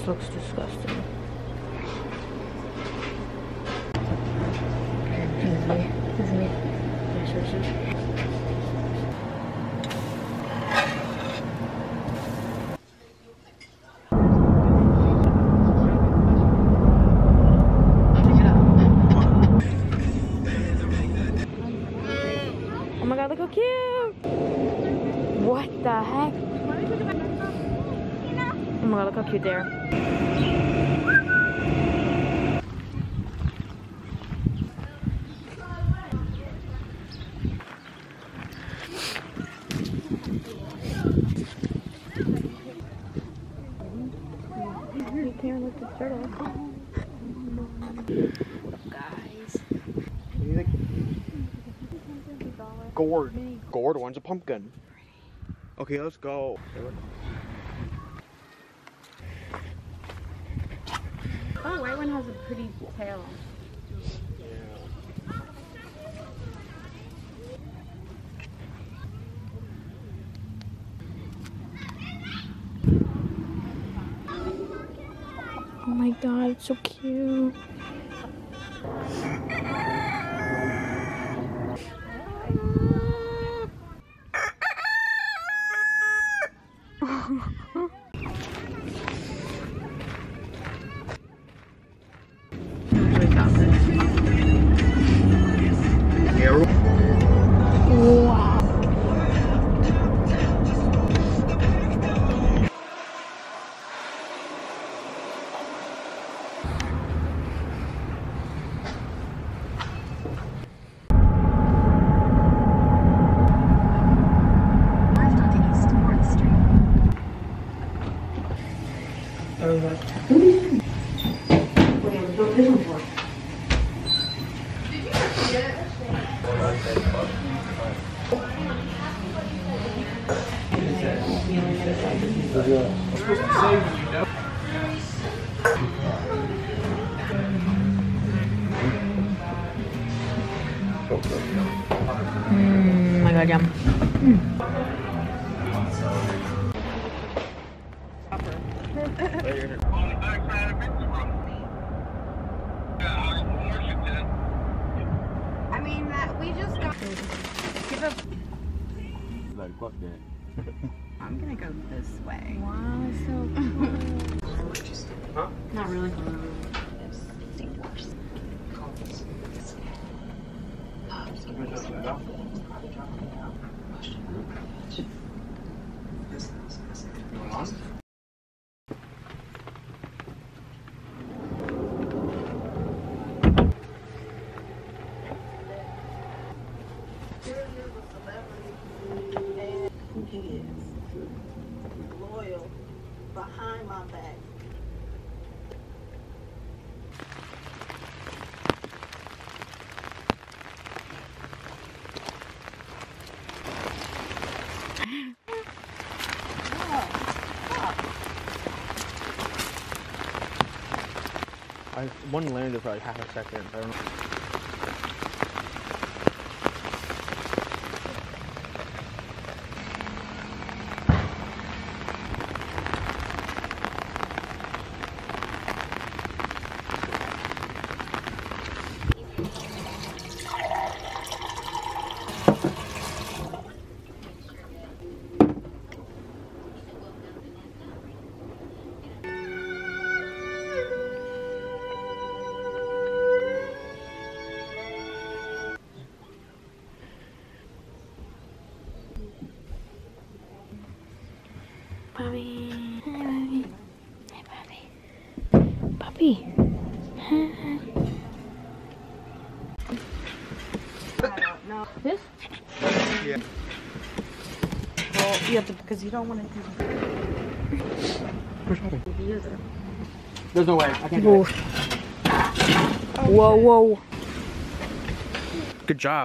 This looks disgusting. Easy. Yes. Oh my god, look how cute! What the heck? Oh my god, look how cute they are. You can't let the dirt off. Guys. Gourd. Gourd, one's a pumpkin. Okay, let's go. Oh, white one has a pretty tail. Oh my god, it's so cute. Wow. My god, yum. I mean, we just got. Give up. Like, fuck that. I'm gonna go this way. Wow, it's so cool. Huh? Not really. He is loyal behind my back. One landed for like half a second. I don't know. Puppy. Hi, Puppy. Hi, Puppy. Puppy. Hi. I don't know. This? Yeah. Well, you have to, because you don't want to use it. There's no way. I can't do Whoa. it. Whoa, whoa. Good job.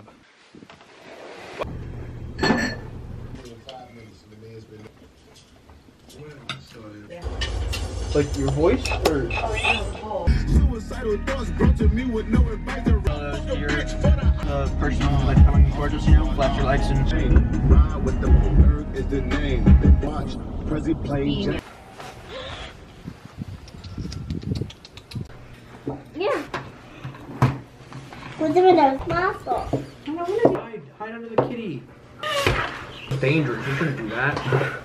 Like your voice or? Suicidal thoughts brought to me with no advice. You're the person like coming towards us, you know, flash your lights and Ride with the bird is the name. Watch, Prezi play. has muscles. Hide under the kitty. It's dangerous. You shouldn't do that.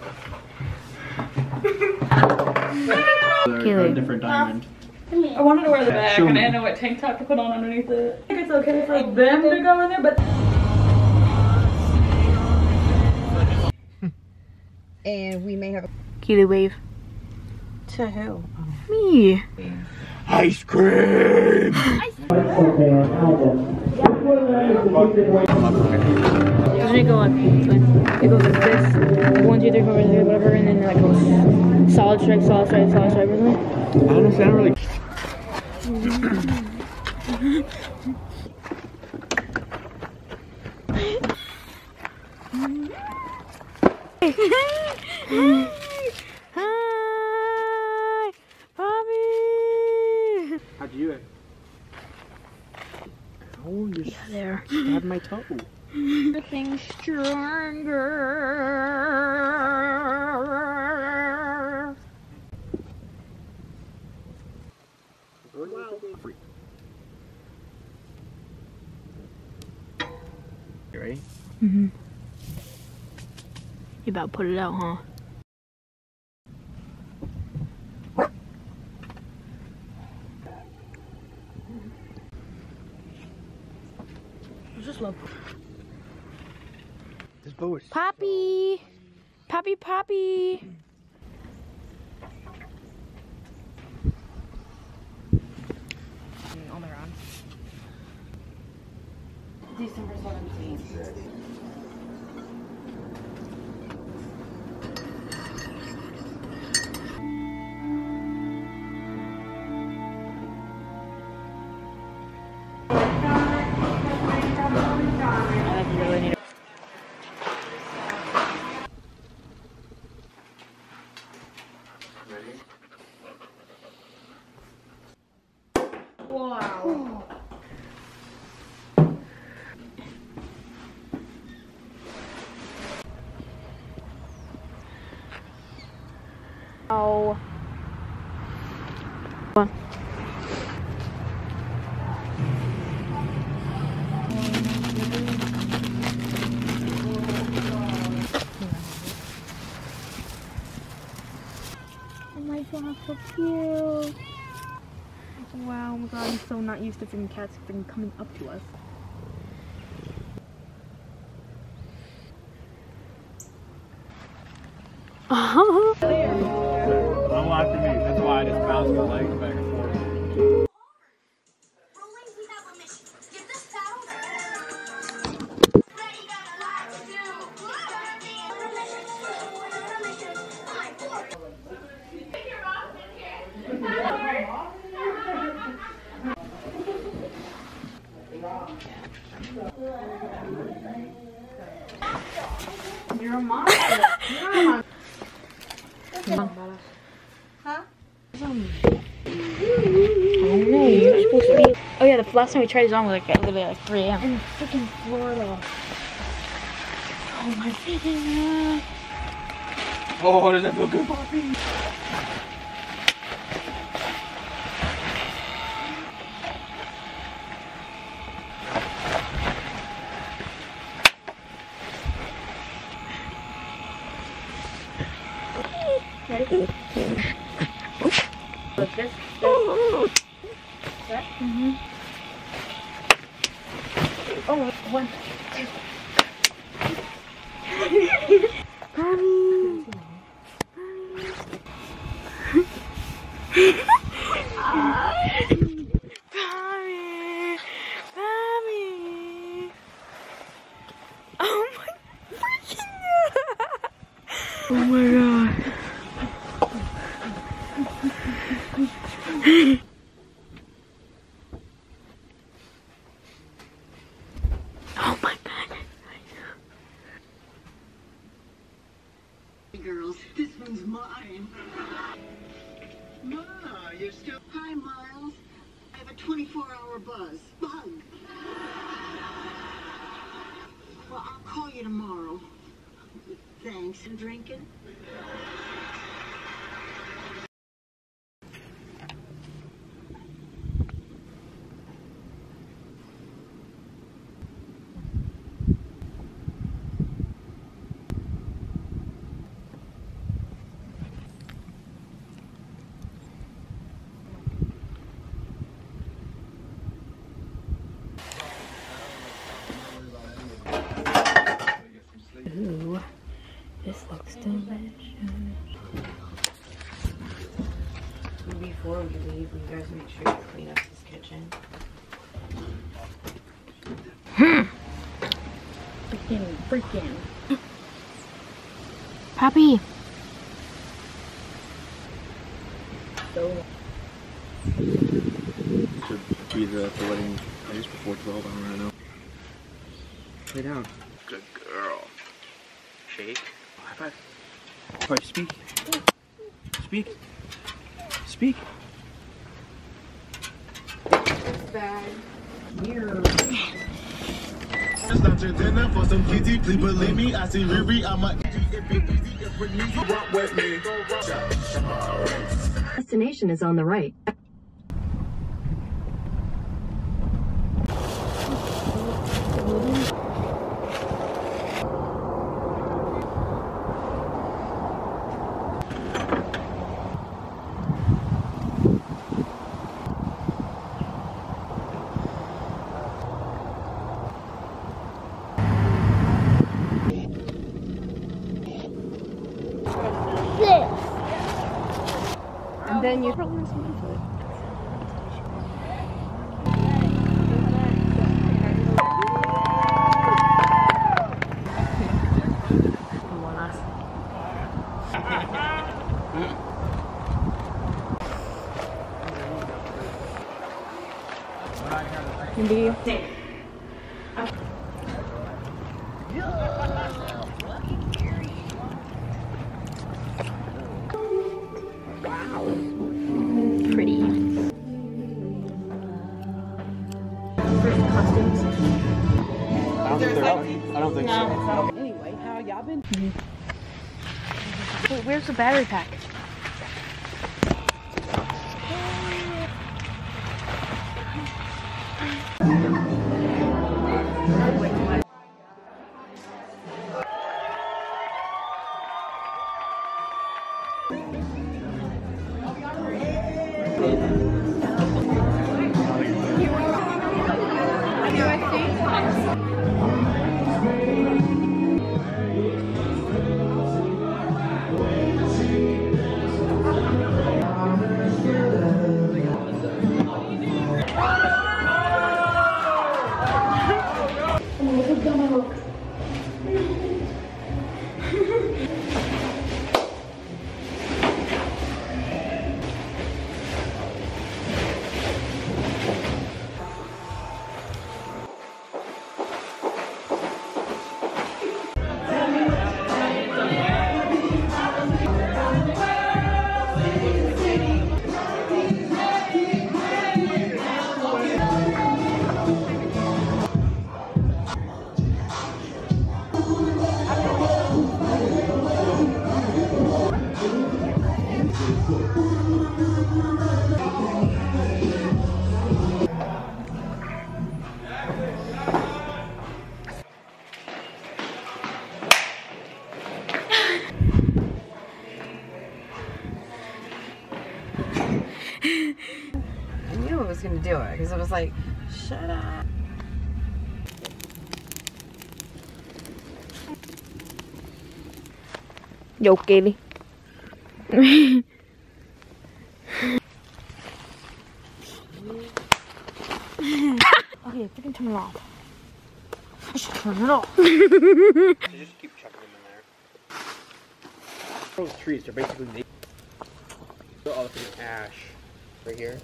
They're a different diamond. I wanted to wear the back and I didn't know what tank top to put on underneath it. I think it's okay for them to go in there, but And we may have a Keely, wave. to who? Me. Ice cream! Doesn't it go like, it goes like this, 1, 2, 3, 4, 5, 6, whatever, and then like goes solid strike, solid strike, solid strike, or something? Honestly, I don't really. Hi, Bobby. How'd you? Oh, you There. stabbed my toe. Everything's stronger. Wow. You ready? Mm-hmm. You about to put it out, huh? What's this love? This bow is Poppy! Poppy, Poppy! on their own. December 17th. I really need it. ready. Wow. Oh. Come on. Oh my god, so cute. Wow, oh my god, I'm so not used to freaking cats freaking coming up to us. I'm watching me. That's why I just bounce my legs back and forth. You're a monster. You're a monster. Huh? I don't know, you're supposed to be. Oh yeah, the last time we tried it on was like literally like 3 a.m. in freaking Florida. Oh my freaking god. Oh, does that feel good, Poppy? Ready? Like this. That? Mm-hmm. Oh, 1, 2. Mommy. Mommy. Mommy. Oh my freaking god. Oh my god. Oh my god. Girls, this one's mine. Ma, you're still. Hi, Miles. I have a 24-hour bug. Well, I'll call you tomorrow. Thanks. And drinking? Before we leave, you guys make sure you clean up this kitchen. Freaking. Poppy. Should be the wedding just before 12. I don't know. Lay down. Good girl. Shake. High five. Alright, speak. Speak. Speak. Bad. Here. Stop your dinner for some kitty, please believe me. I see Riri, I'm a if it easy, if it needs you rock with me. Destination is on the right. And then you probably some into it. Pretty. Costumes. I don't think so. Anyway, how y'all been? Wait, where's the battery pack? I knew I was gonna do it because I was like, shut up. Yo, Kaylee. Okay, freaking turn it off. I should turn it off. You just keep chucking them in there. Those trees are basically naked. All the ash right here.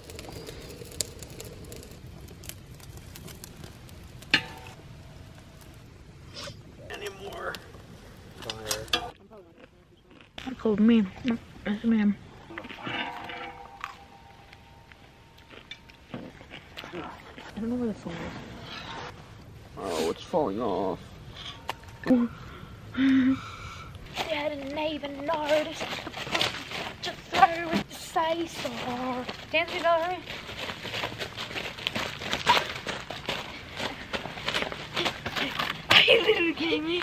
Any more fire? I called me. That's a man. I don't know where the phone is. Oh, it's falling off. I didn't even notice. Just throw it to say so. Dance it already. Are you literally kidding me?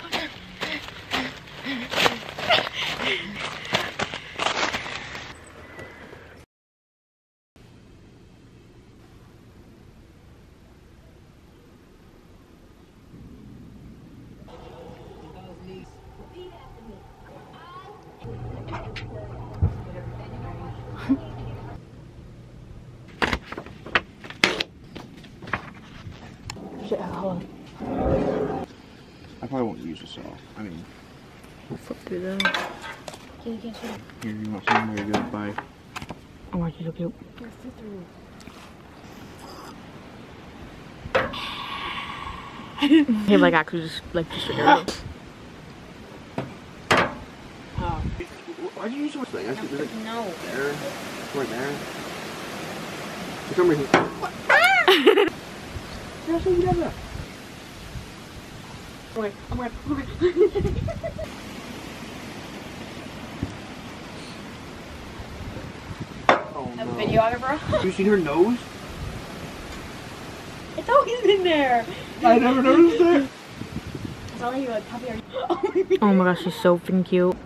I probably won't use this all. I mean, We'll flip through those. here, you want some? There you go. Bye. Oh, my God, cute. He like actually just like just figure it out. Why'd you use so much thing? There's like No. there, right there. For some reason. What? That's what you got that. Okay, I'm right. Oh no. A videographer? You seen her nose? It's always in there. I never noticed that. It's all you like puppy. Oh my gosh, she's so freaking cute.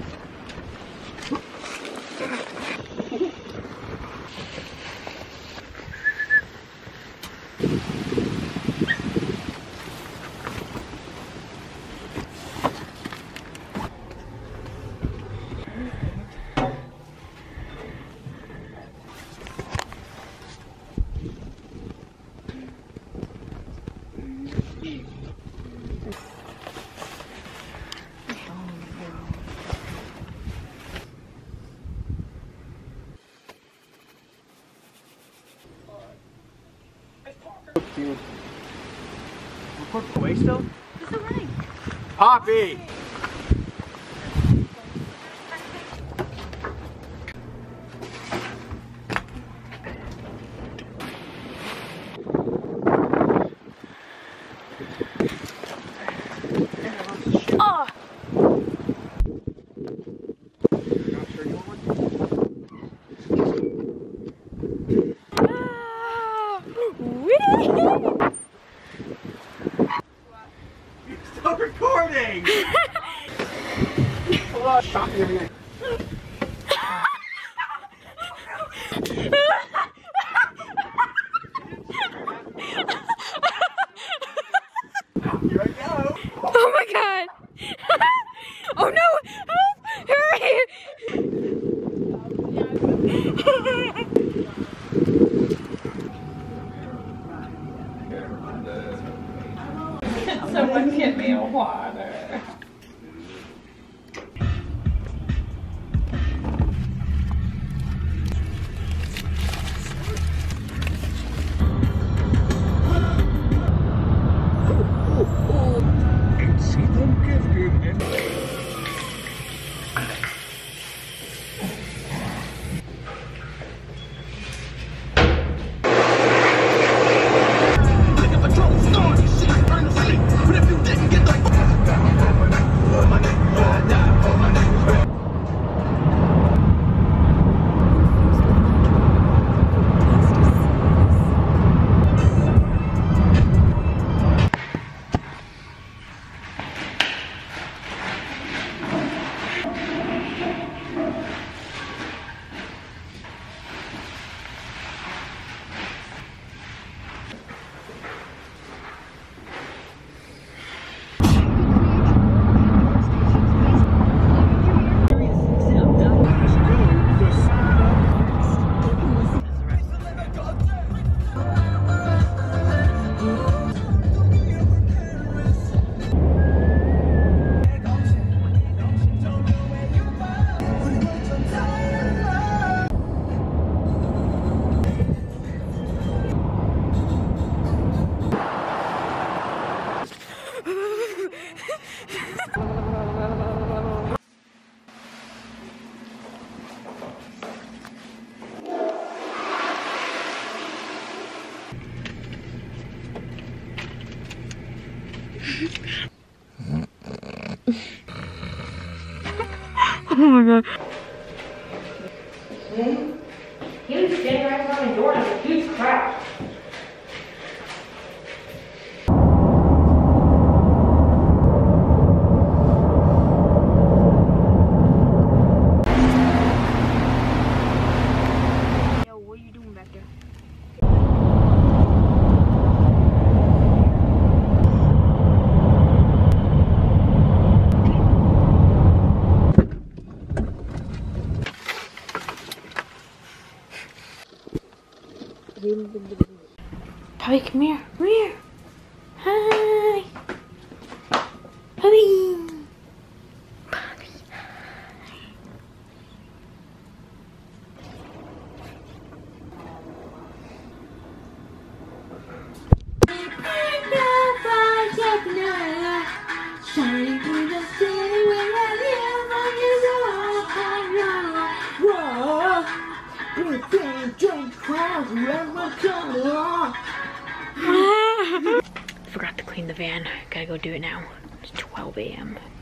We're away still? It's alright. Poppy! Oh! Stop recording! Shocking everything. Here I go! Oh my God! Oh no! Help! Hurry! Someone get me a water. And see them gifted and Oh my God. He was standing right behind the door and it was a huge crash. Yo, what are you doing back there? Poppy, come here. Come here. Hi. Bobby. Shining through the city when I live on this wall. Big giant clouds around my color. Forgot to clean the van. Gotta go do it now. It's 12 a.m.